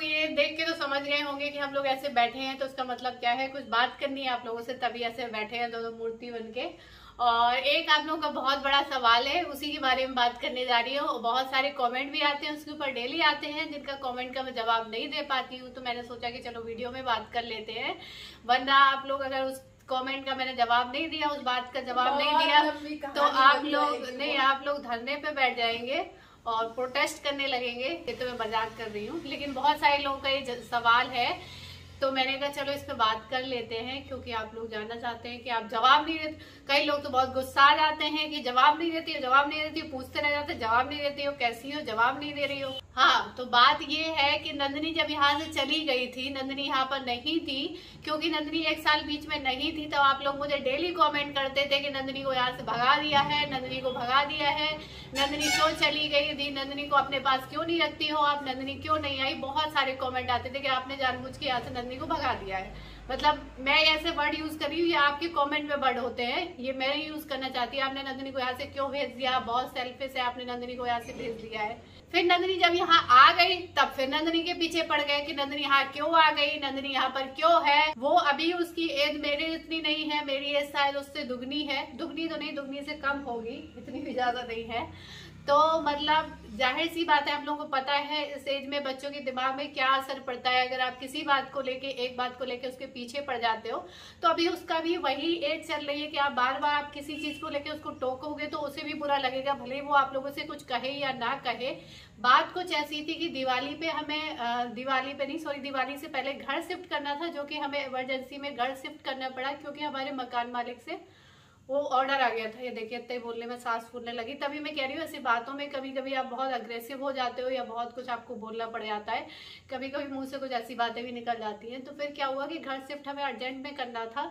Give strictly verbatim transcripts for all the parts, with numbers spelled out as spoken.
ये देख के तो समझ गए होंगे कि हम लोग ऐसे बैठे हैं तो उसका मतलब क्या है, कुछ बात करनी है आप लोगों से, तभी ऐसे बैठे हैं दोनों मूर्ति बन के। और एक आप लोगों का बहुत बड़ा सवाल है, उसी के बारे में बात करने जा रही हूँ। बहुत सारे कमेंट भी आते हैं उसके ऊपर, डेली आते हैं, जिनका कमेंट का मैं जवाब नहीं दे पाती हूँ। तो मैंने सोचा कि चलो वीडियो में बात कर लेते हैं, वरना आप लोग अगर उस कमेंट का मैंने जवाब नहीं दिया, उस बात का जवाब नहीं दिया, तो आप लोग नहीं, आप लोग धरने पे बैठ जाएंगे और प्रोटेस्ट करने लगेंगे। ये तो मैं मजाक कर रही हूँ, लेकिन बहुत सारे लोगों का ये सवाल है, तो मैंने कहा चलो इस पे बात कर लेते हैं, क्योंकि आप लोग जानना चाहते हैं कि आप जवाब नहीं देते। कई लोग तो बहुत गुस्सा आ जाते हैं कि जवाब नहीं देती हो, जवाब नहीं देती हो, पूछते रह जाते, जवाब नहीं देती हो, कैसी हो, जवाब नहीं दे रही हो। हाँ, तो बात ये है कि नंदिनी जब यहाँ से चली गई थी, नंदिनी यहाँ पर नहीं थी, क्योंकि नंदिनी एक साल बीच में नहीं थी, तो आप लोग मुझे डेली कमेंट करते थे कि नंदिनी को यहाँ से भगा दिया है, नंदिनी को भगा दिया है, नंदिनी क्यों चली गई थी, नंदिनी को अपने पास क्यों नहीं रखती हो आप, नंदिनी क्यों नहीं आई। बहुत सारे कमेंट आते थे कि आपने जानबूझ के यहाँ से नंदिनी को भगा दिया है। मतलब मैं ऐसे वर्ड यूज कर रही हूँ, ये आपके कमेंट में वर्ड होते हैं, ये मैं यूज करना चाहती हूँ। आपने नंदिनी को यहाँ से क्यों भेज दिया, बहुत सेल्फिश है, आपने नंदिनी को यहाँ से भेज दिया है। फिर नंदिनी जब यहाँ आ गई, तब फिर नंदिनी के पीछे पड़ गए कि नंदिनी यहाँ क्यों आ गई, नंदिनी यहाँ पर क्यों है। वो अभी उसकी एज मेरे इतनी नहीं है, मेरी एज शायद उससे दुगनी है, दुगनी तो नहीं, दुगनी से कम होगी, इतनी भी ज्यादा नहीं है। तो मतलब जाहिर सी बात है, आप लोगों को पता है इस एज में बच्चों के दिमाग में क्या असर पड़ता है। अगर आप किसी बात को लेके, एक बात को लेके उसके पीछे पड़ जाते हो, तो अभी उसका भी वही एज चल रही है कि आप बार बार आप किसी चीज को लेके उसको टोकोगे तो उसे भी बुरा लगेगा, भले वो आप लोगों से कुछ कहे या ना कहे। बात कुछ ऐसी थी कि दिवाली पे हमें, दिवाली पे नहीं सॉरी दिवाली से पहले घर शिफ्ट करना था, जो कि हमें इमरजेंसी में घर शिफ्ट करना पड़ा, क्योंकि हमारे मकान मालिक से वो ऑर्डर आ गया था। ये देखिए, इतने बोलने में सांस फूलने लगी। तभी मैं कह रही हूँ, ऐसी बातों में कभी कभी आप बहुत अग्रेसिव हो जाते हो या बहुत कुछ आपको बोलना पड़ जाता है, कभी कभी मुंह से कुछ ऐसी बातें भी निकल जाती हैं। तो फिर क्या हुआ कि घर शिफ्ट हमें अर्जेंट में करना था।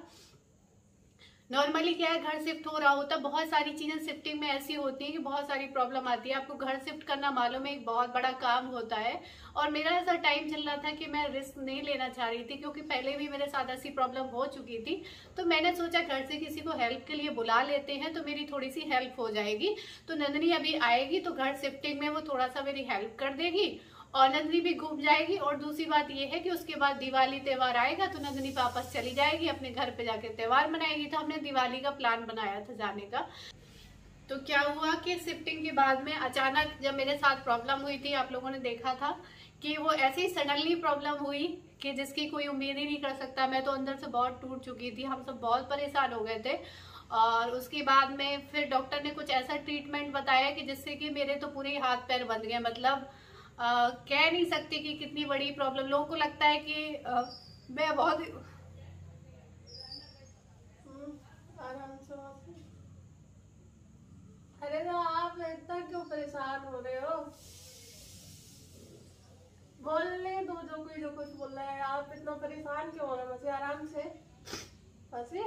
नॉर्मली क्या है, घर शिफ्ट हो रहा होता है, बहुत सारी चीजें शिफ्टिंग में ऐसी होती है कि बहुत सारी प्रॉब्लम आती है। आपको घर शिफ्ट करना मालूम है एक बहुत बड़ा काम होता है, और मेरा ऐसा टाइम चल रहा था कि मैं रिस्क नहीं लेना चाह रही थी, क्योंकि पहले भी मेरे साथ ऐसी प्रॉब्लम हो चुकी थी। तो मैंने सोचा घर से किसी को हेल्प के लिए बुला लेते हैं, तो मेरी थोड़ी सी हेल्प हो जाएगी। तो नंदिनी अभी आएगी तो घर शिफ्टिंग में वो थोड़ा सा मेरी हेल्प कर देगी, और नंदिनी भी घूम जाएगी। और दूसरी बात ये है कि उसके बाद दिवाली त्योहार आएगा तो नंदिनी वापस चली जाएगी, अपने घर पे जाके त्योहार मनाएगी। तो हमने दिवाली का प्लान बनाया था जाने का। तो क्या हुआ कि शिफ्टिंग के बाद में अचानक जब मेरे साथ प्रॉब्लम हुई थी, आप लोगों ने देखा था कि वो ऐसी ही सडनली प्रॉब्लम हुई कि जिसकी कोई उम्मीद ही नहीं कर सकता। मैं तो अंदर से बहुत टूट चुकी थी, हम सब बहुत परेशान हो गए थे। और उसके बाद में फिर डॉक्टर ने कुछ ऐसा ट्रीटमेंट बताया कि जिससे कि मेरे तो पूरे हाथ पैर बंद गए। मतलब Uh, कह नहीं सकती कि कितनी बड़ी प्रॉब्लम। लोगों को लगता है कि uh, मैं बहुत आराम से। अरे तो आप इतना क्यों परेशान हो रहे हो? बोलने दो जो कोई जो कुछ बोल रहा है, आप इतना परेशान क्यों हो रहे हो? बस आराम से हंसी।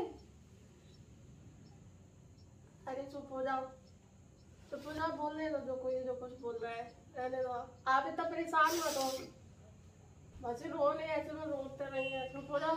अरे चुप हो जाओ, चुप हो जाओ, बोलने दो जो कोई जो कुछ बोल रहा है, रहने दो। आप इतना परेशान मत हो, बस रो नहीं, ऐसे में रोते रहिए, चुप हो जाओ।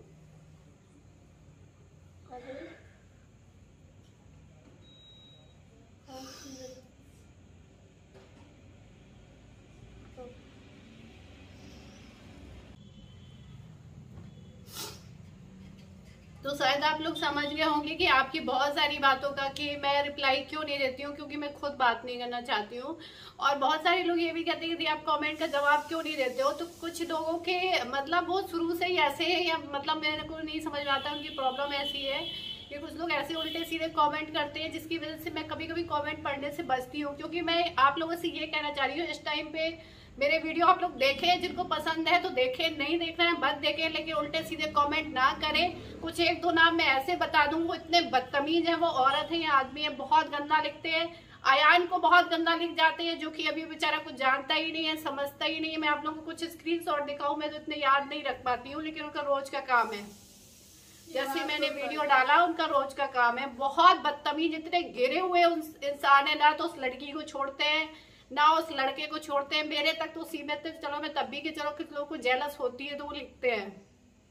तो शायद आप लोग समझ गए होंगे कि आपकी बहुत सारी बातों का कि मैं रिप्लाई क्यों नहीं देती हूँ, क्योंकि मैं खुद बात नहीं करना चाहती हूँ। और बहुत सारे लोग ये भी कहते हैं कि आप कमेंट का जवाब क्यों नहीं देते हो। तो कुछ लोगों के मतलब वो शुरू से ही ऐसे है, या मतलब मेरे को नहीं समझ में आता, उनकी प्रॉब्लम ऐसी है कि कुछ लोग ऐसे उल्टे सीधे कमेंट करते हैं, जिसकी वजह से मैं कभी कभी कमेंट पढ़ने से बचती हूँ। क्योंकि मैं आप लोगों से ये कहना चाह रही हूँ, इस टाइम पे मेरे वीडियो आप लोग देखें, जिनको पसंद है तो देखें, नहीं देखना है मत देखें, लेकिन उल्टे सीधे कमेंट ना करें। कुछ एक दो नाम मैं ऐसे बता दूं, वो इतने बदतमीज हैं, वो औरत है या आदमी है, बहुत गंदा लिखते हैं। अयान को बहुत गंदा लिख जाते हैं, जो कि अभी बेचारा कुछ जानता ही नहीं है, समझता ही नहीं है। मैं आप लोगों को कुछ स्क्रीनशॉट दिखाऊं, मैं तो इतने याद नहीं रख पाती हूँ, लेकिन उनका रोज का काम है। जैसे मैंने वीडियो डाला, उनका रोज का काम है। बहुत बदतमीज, इतने गिरे हुए इंसान है ना, तो उस लड़की को छोड़ते हैं ना उस लड़के को छोड़ते हैं। मेरे तक तो सीमित है, चलो मैं तब भी कि चलो कुछ लोगों को जेलस होती है तो वो लिखते हैं।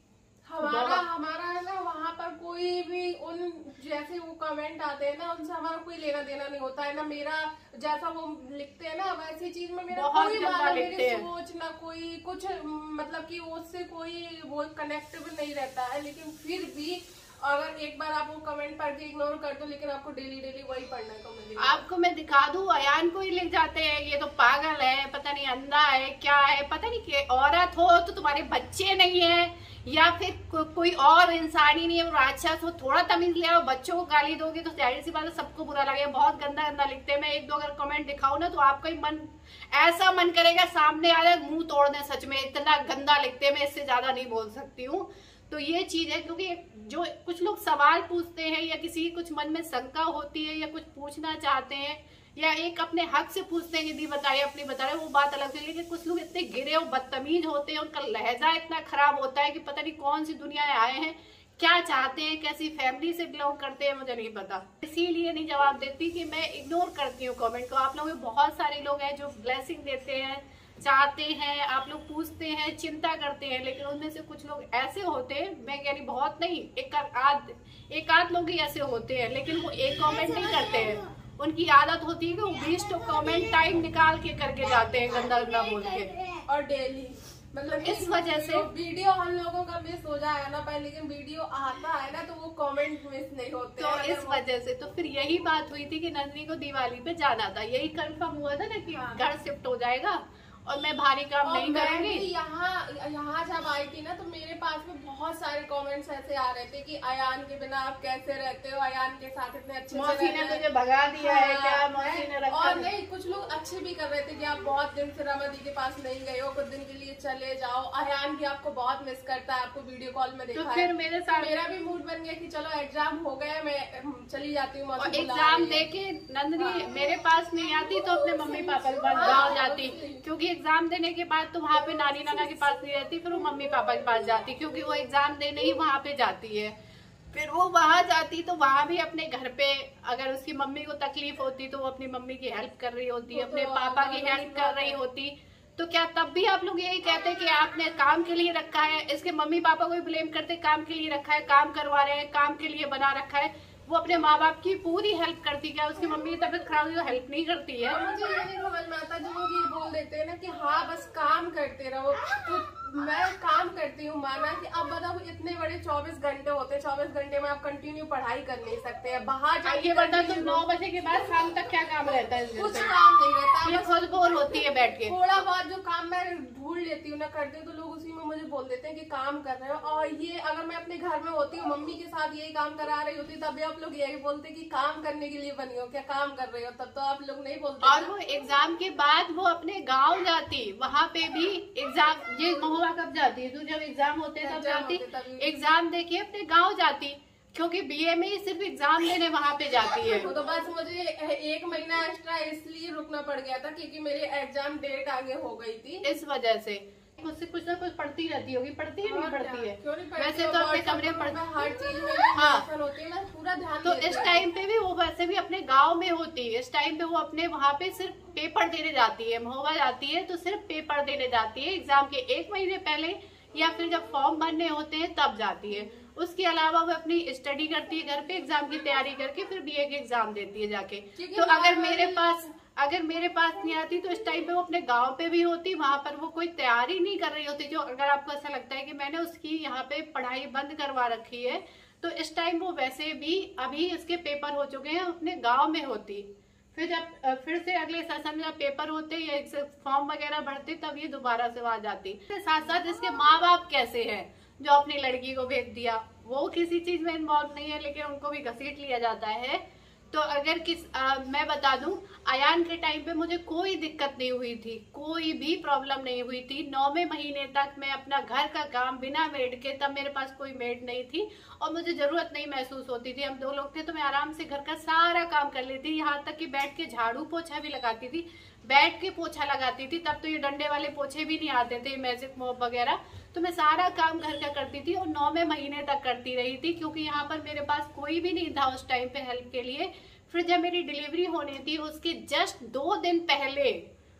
हमारा हमारा है ना वहाँ पर कोई भी उन जैसे वो कमेंट आते हैं ना उनसे हमारा कोई लेना देना नहीं होता है ना। मेरा जैसा वो लिखते हैं ना वैसी चीज में मेरा कोई माना मेरी सोच ना कोई कुछ, मतलब कि उससे कोई वो कनेक्टेबल नहीं रहता है। लेकिन फिर भी अगर एक बार आप वो कमेंट पढ़ के इग्नोर कर दो, लेकिन आपको डेली डेली वही पढ़ने को मिलेगा। आपको मैं दिखा दूं, अयान को ही लिख जाते हैं ये तो पागल है, पता नहीं अंधा है क्या है, पता नहीं कि औरत हो तो तुम्हारे बच्चे नहीं है या फिर को, कोई और इंसान ही नहीं है, वो राक्षस हो, थोड़ा तमीज ले आओ। बच्चों को गाली दोगे तो जाहिर सी बात है सबको बुरा लगेगा। बहुत गंदा गंदा लिखते हैं। मैं एक दो अगर कमेंट दिखाऊं ना तो आपका ही मन ऐसा मन करेगा सामने आ जाए मुंह तोड़ दे। सच में इतना गंदा लिखते हैं, मैं इससे ज्यादा नहीं बोल सकती हूँ। तो ये चीज है, क्योंकि जो कुछ लोग सवाल पूछते हैं या किसी कुछ मन में शंका होती है या कुछ पूछना चाहते हैं या एक अपने हक से पूछते हैं कि दी बताइए अपनी बताइए, वो बात अलग है। लेकिन कुछ लोग इतने गिरे और बदतमीज होते हैं, उनका लहजा इतना खराब होता है कि पता नहीं कौन सी दुनिया में आए हैं, क्या चाहते हैं, कैसी फैमिली से बिलोंग करते हैं, मुझे नहीं पता। इसीलिए नहीं जवाब देती कि मैं इग्नोर करती हूँ कमेंट को। आप लोगों में बहुत सारे लोग हैं जो ब्लेसिंग देते हैं, चाहते हैं, आप लोग पूछते हैं, चिंता करते हैं, लेकिन उनमें से कुछ लोग ऐसे होते हैं, मैं कह रही बहुत नहीं, एक आध एक आध लोग ही ऐसे होते हैं, लेकिन वो एक कमेंट नहीं करते हैं। उनकी आदत होती है कि वो बीस तो कमेंट टाइम निकाल के करके जाते हैं गंदा गंदा बोल के, और डेली मतलब इस वजह से वीडियो हम लोगों का मिस हो जाएगा ना पर, लेकिन वीडियो आता है ना तो वो कमेंट मिस नहीं होते। तो इस वजह से तो फिर यही बात हुई थी कि नंदिनी को दिवाली पे जाना था, यही कंफर्म हुआ था ना कि घर शिफ्ट हो जाएगा और मैं भारी काम नहीं करूंगी। यहाँ यहाँ जब आई थी ना तो मेरे पास में बहुत सारे कमेंट्स ऐसे आ रहे थे कि अयान के बिना आप कैसे रहते हो, अयान के साथ इतने अच्छे मौसी ने तुझे भगा दिया है क्या, मौसी ने रखा। और नहीं, कुछ लोग अच्छे भी कर रहे थे कि आप बहुत दिन से रमा दी के पास नहीं गए हो, कुछ दिन के लिए चले जाओ, अयान भी आपको बहुत मिस करता है, आपको वीडियो कॉल में देखा तो फिर मेरे साथ मेरा भी मूड बन गया कि चलो एग्जाम हो गया, मैं चली जाती हूँ। एग्जाम देके नंदिनी मेरे पास नहीं आती तो अपने मम्मी पापा के पास गाँव जाती, क्योंकि एग्जाम देने के बाद तो वहाँ पे नानी नाना के पास नहीं रहती, फिर वो मम्मी पापा के पास जाती, क्योंकि वो एग्जाम देने ही वहाँ पे जाती है। फिर वो वहाँ जाती तो वहाँ भी अपने घर पे अगर उसकी मम्मी को तकलीफ होती तो वो अपनी मम्मी की हेल्प कर रही होती, अपने पापा की हेल्प कर रही होती। तो क्या तब भी आप लोग यही कहते कि आपने काम के लिए रखा है, इसके मम्मी पापा को भी ब्लेम करते, काम के लिए रखा है, काम करवा रहे हैं, काम के लिए बना रखा है। वो अपने माँ बाप की पूरी हेल्प करती, क्या उसकी मम्मी की तबीयत खराब हुई तो हेल्प नहीं करती है? मुझे ये नहीं समझ में आता जो लोग ये बोल देते हैं ना कि हाँ बस काम करते रहो, तो मैं काम करती हूँ माना कि अब बताओ इतने बड़े चौबीस घंटे होते हैं, चौबीस घंटे में आप कंटिन्यू पढ़ाई कर नहीं सकते हैं, बाहर जाइए बता तो नौ बजे के बाद शाम तक क्या काम रहता है? कुछ काम नहीं रहता, ये खुद बोर होती है बैठ के। थोड़ा बहुत जो काम मैं ढूंढ लेती हूँ ना करती हूँ तो लोग उसी में मुझे बोल देते हैं कि काम कर रहे हो। और ये अगर मैं अपने घर में होती हूँ मम्मी के साथ यही काम करा रही होती तभी आप लोग यही बोलते कि काम करने के लिए बनी हो क्या, काम कर रहे हो, तब तो आप लोग नहीं बोलते। और वो एग्जाम के बाद वो अपने गाँव जाती, वहाँ पे भी एग्जाम, ये महुआ कब जाती है, जब एग्जाम होते हैं तब जाती, एग्जाम देके अपने गांव जाती, क्योंकि बीए में ही सिर्फ एग्जाम देने वहां पे जाती है। तो बस मुझे एक महीना एक्स्ट्रा इसलिए रुकना पड़ गया था क्योंकि मेरी एग्जाम डेट आगे हो गई थी, इस वजह से मुझसे कुछ ना कुछ पढ़ती रहती होगी। पढ़ती है नहीं पढ़ती है? वैसे तो अपने कमरे में हर चीज में हाँ होती है, पूरा ध्यान। तो इस टाइम पे भी वो वैसे भी अपने गांव में होती है, इस टाइम पे वो अपने वहाँ पे सिर्फ पेपर देने जाती है, महुआ जाती है तो सिर्फ पेपर देने जाती है एग्जाम के एक महीने पहले, या फिर जब फॉर्म भरने होते हैं तब जाती है। उसके अलावा वो अपनी स्टडी करती है घर पे, एग्जाम की तैयारी करके फिर बीए के एग्जाम देती है जाके। तो अगर मेरे पास अगर मेरे पास नहीं आती तो इस टाइम पे वो अपने गांव पे भी होती, वहां पर वो कोई तैयारी नहीं कर रही होती। जो अगर आपको ऐसा लगता है कि मैंने उसकी यहाँ पे पढ़ाई बंद करवा रखी है, तो इस टाइम वो वैसे भी अभी इसके पेपर हो चुके हैं, अपने गाँव में होती। फिर जब फिर से अगले सेशन में जब पेपर होते या फॉर्म वगैरह भरते तब ये दोबारा से आ जाती। साथ साथ इसके माँ बाप कैसे हैं जो अपनी लड़की को भेज दिया, वो किसी चीज में इन्वॉल्व नहीं है लेकिन उनको भी घसीट लिया जाता है। तो अगर किस आ, मैं बता दूं, अयान के टाइम पे मुझे कोई दिक्कत नहीं हुई थी, कोई भी प्रॉब्लम नहीं हुई थी। नौवें महीने तक मैं अपना घर का काम बिना मेड के, तब मेरे पास कोई मेड नहीं थी और मुझे जरूरत नहीं महसूस होती थी। हम दो लोग थे तो मैं आराम से घर का सारा काम कर लेती, यहाँ तक कि बैठ के झाड़ू पोछा भी लगाती थी, बैठ के पोछा लगाती थी। तब तो ये डंडे वाले पोछे भी नहीं आते थे, मैजिक मॉप वगैरह, तो मैं सारा काम घर का करती थी और नौवें महीने तक करती रही थी, क्योंकि यहाँ पर मेरे पास कोई भी नहीं था उस टाइम पे हेल्प के लिए। फिर जब मेरी डिलीवरी होनी थी उसके जस्ट दो दिन पहले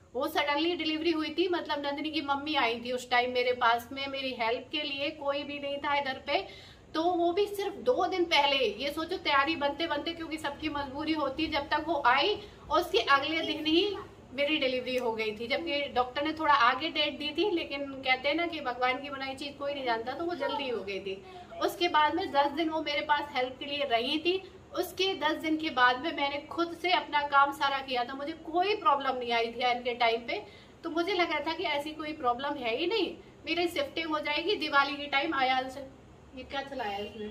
वो सडनली डिलीवरी हुई थी, मतलब नंदिनी की मम्मी आई थी उस टाइम मेरे पास में मेरी हेल्प के लिए, कोई भी नहीं था इधर पे। तो वो भी सिर्फ दो दिन पहले, ये सोचो तैयारी बनते बनते, क्योंकि सबकी मजबूरी होती है, जब तक वो आई और उसके अगले दिन ही मेरी डिलीवरी हो गई थी। जबकि डॉक्टर ने थोड़ा आगे डेट दी थी, लेकिन कहते हैं ना कि भगवान की बनाई चीज कोई नहीं जानता, तो वो जल्दी हो गई थी। उसके बाद में दस दिन वो मेरे पास हेल्प के लिए रही थी। उसके दस दिन के बाद में मैंने खुद से अपना काम सारा किया था, मुझे कोई प्रॉब्लम नहीं आई थी इनके टाइम पे। तो मुझे लगा था कि ऐसी कोई प्रॉब्लम है ही नहीं, मेरी शिफ्टिंग हो जाएगी दिवाली के टाइम। आया से ये क्या चलाया इसने,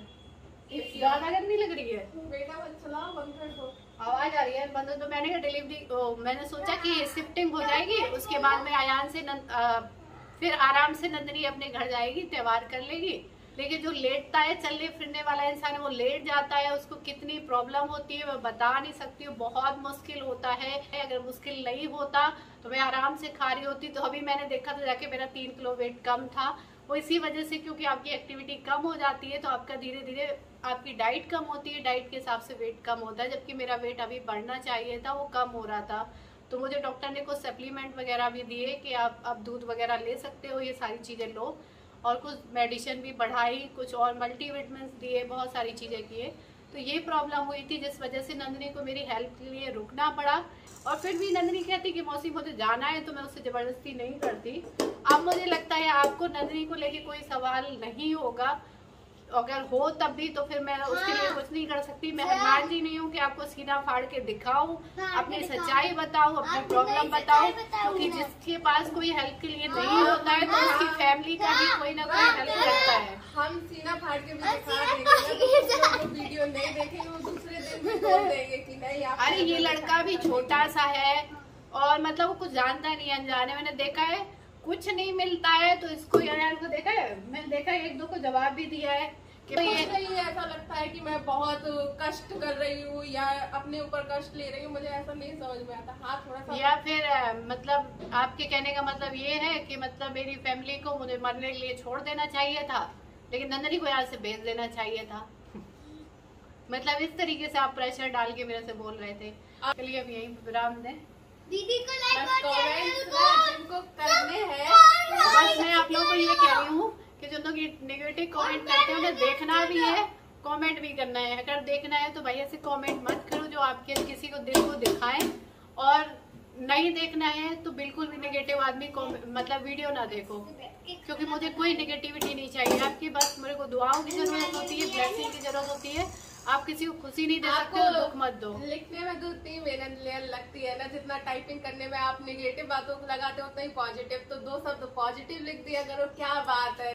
ज्यादा गर्मी लग रही है बेटा, चला बंद कर दो, आवाज आ रही है बंद। तो मैंने डिलीवरी मैंने सोचा कि शिफ्टिंग हो जाएगी, उसके बाद में आयान से नंद, आ, फिर आराम से नंदिनी अपने घर जाएगी, त्योहार कर लेगी। लेकिन जो लेटता है, चलने फिरने वाला इंसान है, वो लेट जाता है, उसको कितनी प्रॉब्लम होती है मैं बता नहीं सकती हूँ, बहुत मुश्किल होता है। अगर मुश्किल नहीं होता तो मैं आराम से खा रही होती। तो अभी मैंने देखा तो जाके मेरा तीन किलो वेट कम था, वो इसी वजह से, क्योंकि आपकी एक्टिविटी कम हो जाती है तो आपका धीरे धीरे आपकी डाइट कम होती है, डाइट के हिसाब से वेट कम होता है। जबकि मेरा वेट अभी बढ़ना चाहिए था, वो कम हो रहा था। तो मुझे डॉक्टर ने कुछ सप्लीमेंट वगैरह भी दिए कि आप अब दूध वगैरह ले सकते हो, ये सारी चीज़ें लो, और कुछ मेडिसिन भी बढ़ाई, कुछ और मल्टीविटामिन्स दिए, बहुत सारी चीज़ें किए। तो ये प्रॉब्लम हुई थी जिस वजह से नंदिनी को मेरी हेल्प के लिए रुकना पड़ा। और फिर भी नंदिनी कहती कि मौसी मुझे जाना है, तो मैं उससे ज़बरदस्ती नहीं करती। अब मुझे लगता है आपको नंदिनी को लेके कोई सवाल नहीं होगा, अगर हो तब भी तो फिर मैं हाँ। उसके लिए कुछ नहीं कर सकती। मैं हनुमान जी नहीं हूँ कि आपको सीना फाड़ के दिखाऊं, हाँ, अपनी सच्चाई बताऊं, अपनी प्रॉब्लम बताऊं, क्योंकि जिसके पास कोई हेल्प के लिए नहीं होता है तो उसकी फैमिली का भी कोई ना कोई हेल्प करता है। हम सीना फाड़ के भी दिखा देंगे, तो वीडियो नहीं देखेंगे वो दूसरे दिन भी बोल देंगे कि नहीं। अरे ये लड़का भी छोटा सा है और मतलब वो कुछ जानता नहीं, अनजाने मैंने देखा है कुछ नहीं मिलता है तो इसको यार को देखा है, मैंने देखा है एक दो को जवाब भी दिया है कि तो ये नहीं ऐसा लगता है कि मैं बहुत कष्ट कर रही हूँ या अपने ऊपर कष्ट ले रही हूँ, मुझे ऐसा नहीं समझ में आता। हाँ थोड़ा सा, या फिर मतलब आपके कहने का मतलब ये है कि मतलब मेरी फैमिली को मुझे मरने के लिए छोड़ देना चाहिए था, लेकिन नंदिनी को यहाँ से भेज देना चाहिए था। मतलब इस तरीके से आप प्रेशर डाल के मेरे से बोल रहे थे। चलिए अब यही विराम दें। दीदी को लाइक और जिनको करने हैं, बस मैं आप लोगों को ये कह रही हूँ कि जो लोग नेगेटिव कमेंट करते हैं उन्हें देखना भी है, कमेंट भी करना है। अगर देखना है तो भाई ऐसे कमेंट मत करो जो आपके किसी को दिल को दिखाएं, और नहीं देखना है तो बिल्कुल भी नेगेटिव आदमी को मतलब वीडियो ना देखो, क्योंकि मुझे कोई नेगेटिविटी नहीं चाहिए आपकी। बस मेरे को दुआओं की जरूरत होती है, ब्लेसिंग की जरूरत होती है। आप किसी को खुशी नहीं दे सकते हो, दुख मत दो। लिखने में तो उतनी मेहनत लगती है ना, जितना टाइपिंग करने में आप नेगेटिव बातों को लगाते हो उतना ही पॉजिटिव। तो दो शब्द पॉजिटिव लिख दिया करो, क्या बात है।